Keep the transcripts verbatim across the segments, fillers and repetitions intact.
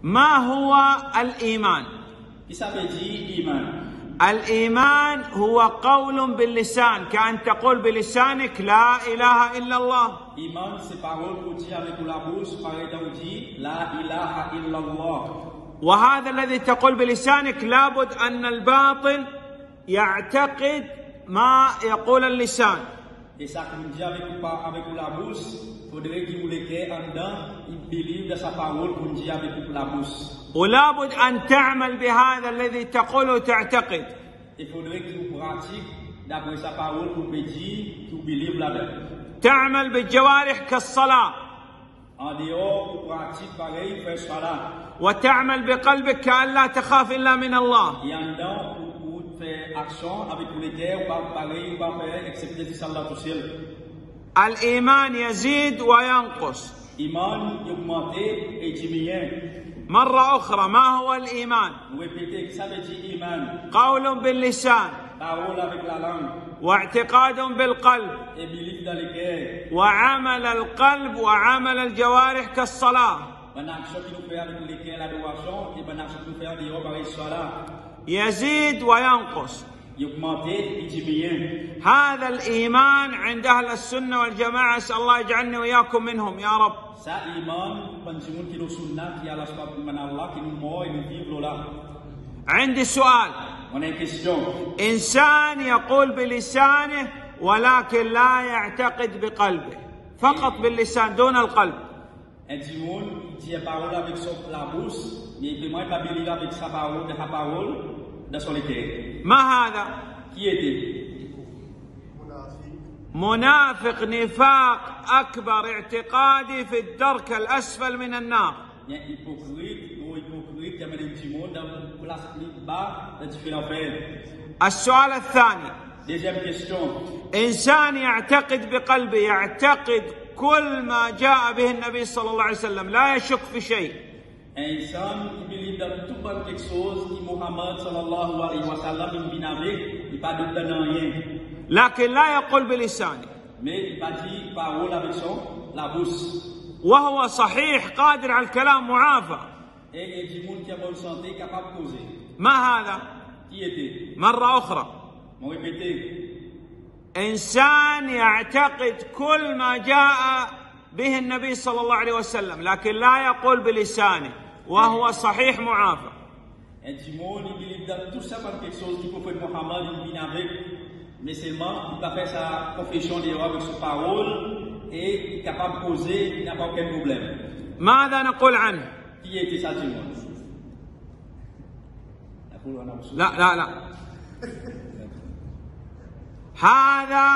ما هو الإيمان؟ الإيمان هو قول باللسان، كأن تقول بلسانك لا إله إلا الله. وهذا الذي تقول بلسانك لابد أن الباطن يعتقد ما يقول اللسان. ولابد أن تعمل بهذا الذي تقوله تعتقد. تعمل بالجوارح كالصلاة، وتعمل بقلبك كأن لا تخاف إلا من الله. الإيمان يزيد وينقص. مرة أخرى، ما هو الإيمان؟ قول باللسان، واعتقاد بالقلب، وعمل القلب وعمل الجوارح كالصلاة. يزيد وينقص. هذا الإيمان عند أهل السنة والجماعة، أسأل الله يجعلني وإياكم منهم يا رب. عندي سؤال. إنسان يقول بلسانه ولكن لا يعتقد بقلبه، فقط باللسان دون القلب. ما هذا؟ منافق نفاق أكبر اعتقادي في الدرك الأسفل من النار. السؤال الثاني، إنسان يعتقد بقلبه، يعتقد كل ما جاء به النبي صلى الله عليه وسلم، لا يشك في شيء. لكن لا يقول بلسانه، وهو صحيح قادر على الكلام معافى. ما هذا؟ مرة أخرى، إنسان يعتقد كل ما جاء به النبي صلى الله عليه وسلم لكن لا يقول بلسانه، وهو صحيح معافى. mais seulement il va faire sa confession d'erreur avec sa parole et il est capable de poser, il n'a pas aucun problème. ماذا نقول عنه؟ Qui était ça, Timon? لا لا لا هذا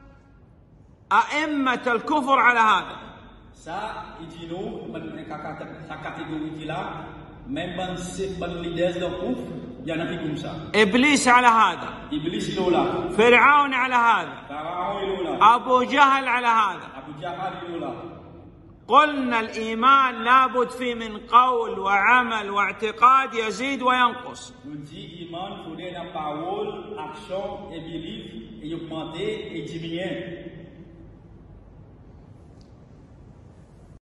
أئمة الكفر على هذا. Ça, il dit nous, sa catégorie là, même dans ces leaders de kufr, il y en a qui comme ça. إبليس على هذا. إبليس لولا. فرعون على هذا. فرعون لولا. أبو جهل على هذا. أبو جهل لولا. قلنا الإيمان لابد فيه من قول وعمل واعتقاد يزيد وينقص. Nous dit iman, il faut des paroles, action et belief et augmenter et diminuer.